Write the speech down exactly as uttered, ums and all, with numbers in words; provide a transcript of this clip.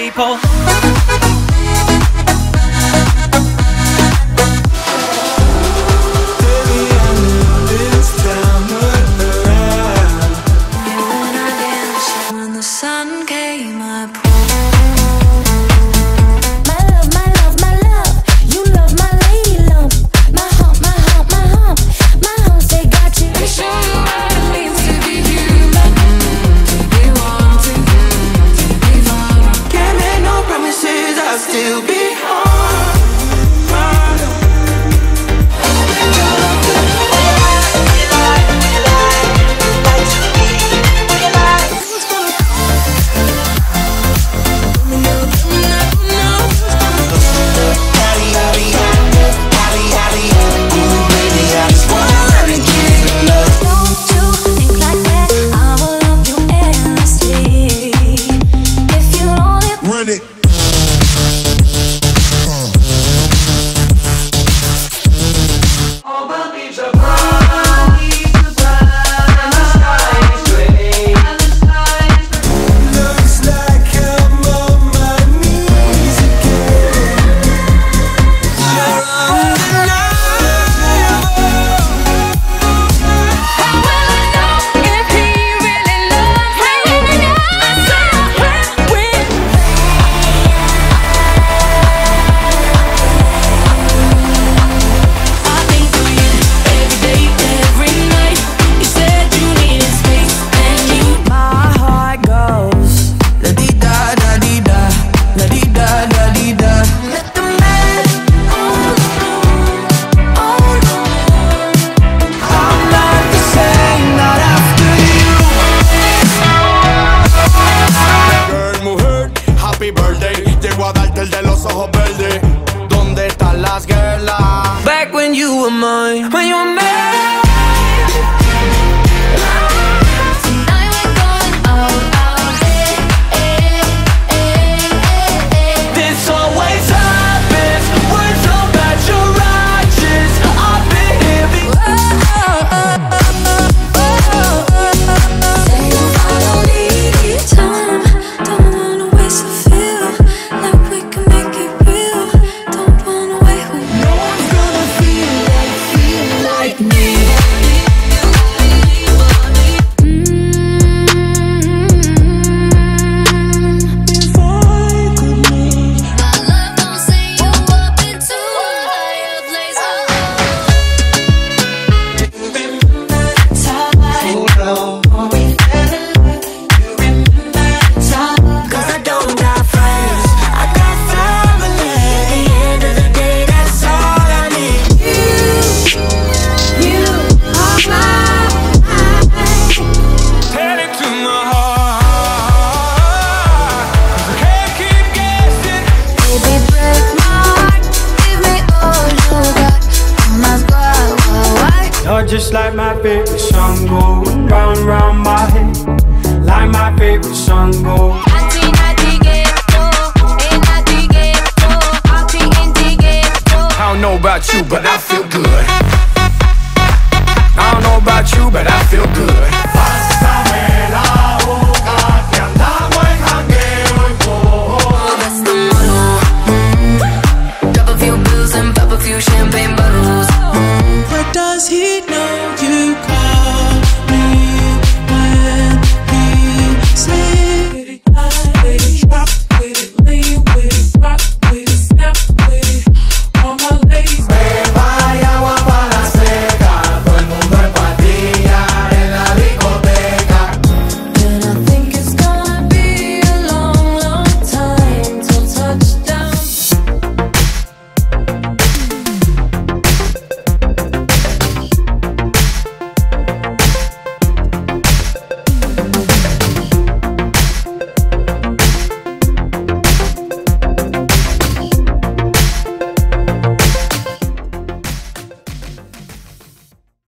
people. Back when you were mine, when you were mine. Tonight we're going out, out, eh, eh, eh, eh, eh. This always happens. We're so bad, you're righteous. I've been here before. Say I don't need time. Don't wanna waste a feel like we can make it real. Don't wanna wait with no one's gonna feel like, feel like me. If I could make my love, don't say you up into a higher place. Cause I don't got friends, I got family. At the end of the day, that's all I need. You, you are mine. Headed to my heart, can't keep guessing. Baby, break my heart, give me all you got. I'm not why, why, why? You're just like my favorite song.